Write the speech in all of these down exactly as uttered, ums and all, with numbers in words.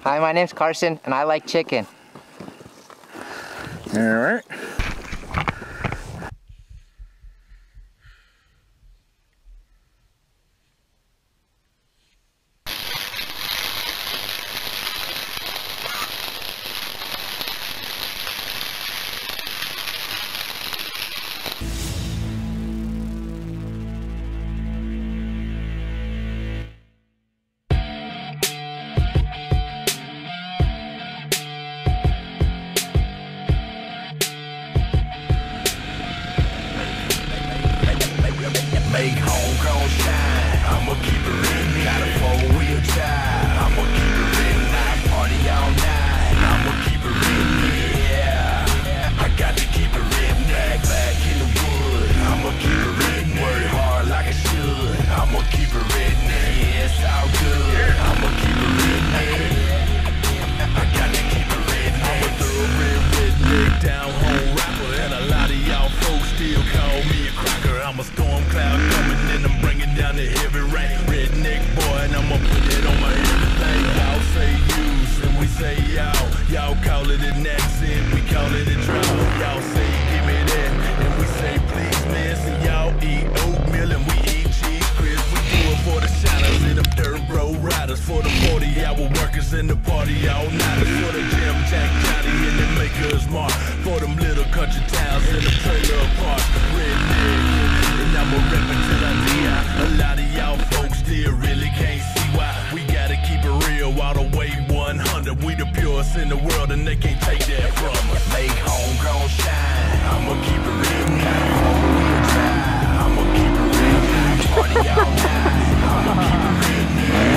Hi, my name's Carsen, and I like chicken. All right. Make homegrown shine. I'ma keep it written. Got a four-wheel drive. I'ma keep it written. I party all night. I'ma keep it written. Yeah, I got to keep it written. Back, back in the wood. I'ma keep it written. Work hard like I should. I'ma keep it written. Yeah, it's all good. I'ma keep it written. I got to keep it written. I'm a thoroughbred redneck, down home rapper, and a lot of y'all folks still call me a cracker. I'm a storm cloud coming in, I'm bringing down the heavy rain. Redneck boy, and I'ma put it on my everything. Y'all say use, and we say y'all. Y'all call it an accent, we call it a draw. Y'all say give me that, and we say please man. So y'all eat oatmeal and we eat cheese crisp. We do it for the shiners and them dirt road riders, for the forty hour workers in the party all nighters, for the Jim Jack Johnny and the makers mark, for them little country towns and the trailer parks. Redneck. And I'ma rep until I die. A lot of y'all folks still really can't see why. We gotta keep it real all the way one hundred. We the purest in the world and they can't take that from us. Make homegrown shine. I'ma keep it real. Got a four-wheel drive. I'ma keep it real. Party all night. I'ma keep it real.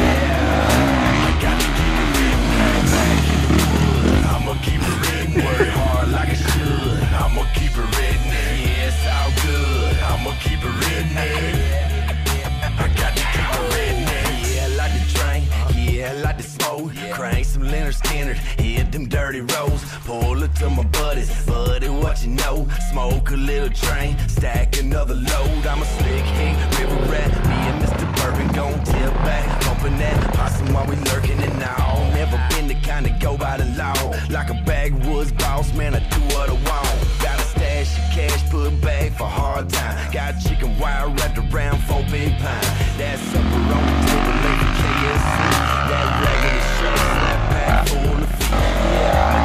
Yeah, I got to keep it real. Back in the wood. I'ma keep it real. Work hard like I should. I'ma keep it real. Yeah, it's all good. I'ma keep it redneck. I got to keep it redneck. Yeah, I like to drink. Yeah, I like to smoke. Crank some Leonard Skinner. Hit them dirty roads. Pull it to my buddies. Buddy, what you know? Smoke a little train. Stack another load. I'm a slick king, river rat. Me and Mister Bourbon gon' tip back. Bumping that possum while we lurking and all. Never been the kind to go by the law. Like a backwoods boss, man, I do what I want. Got a stash of cash, put back for hard time. Got chicken wire wrapped around four big pine. That's supper on the table, make a K S C. That raggedy shirt, snap pack full of feet. Yeah, I'ma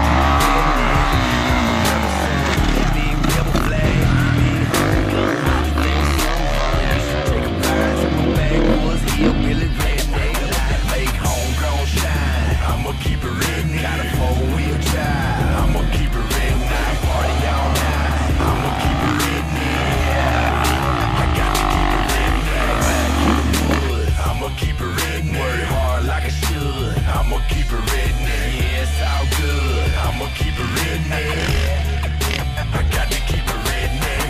keep it big rebel flag, big hungry gun. There's some fun, you should take a ride to my backwoods hillbilly redneck. Make homegrown shine. I'ma keep it redneck. Got a four-wheel drive. I'ma keep it redneck. Party all night. I'ma keep it redneck. Yeah, I got to keep it redneck. Back in the wood. I'ma keep it redneck. Work hard like I should. I'ma keep it redneck. Yeah, it's all good. I'ma keep it redneck. I got to keep it redneck.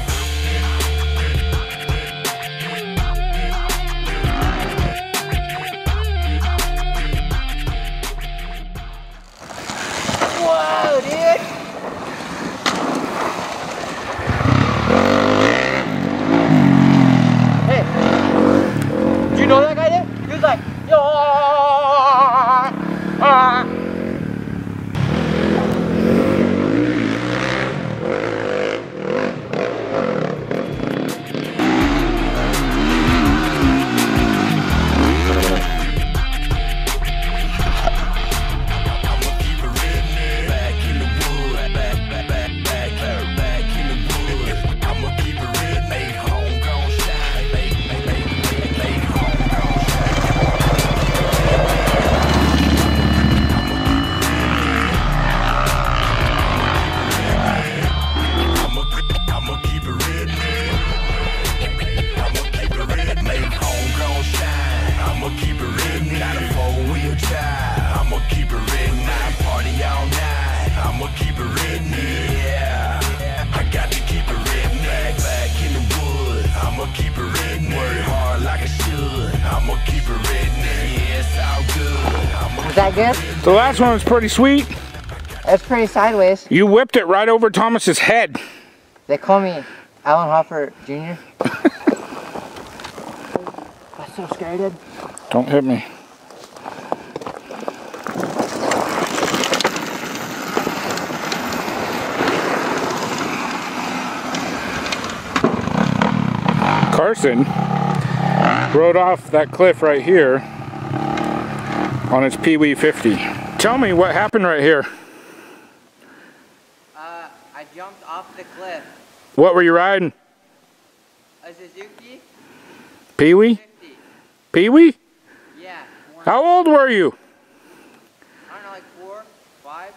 Whoa, dude! Hey, did you know that guy there? He was like, yo, ah. Is that good? The last one was pretty sweet. That's pretty sideways. You whipped it right over Thomas's head. They call me Alan Hoffer Junior I'm so scared, dude. Don't hit me. Carsen rode off that cliff right here on his Pee Wee fifty. Tell me what happened right here. Uh, I jumped off the cliff. What were you riding? A Suzuki? Pee Wee? fifty. Pee Wee? Yeah. One. How old were you? I don't know, like four, five.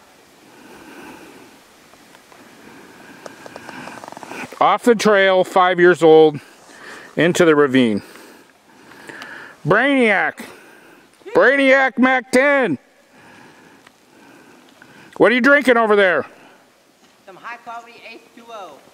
Off the trail, five years old, into the ravine. Brainiac. Brainiac Mac ten. What are you drinking over there? Some high quality H two O.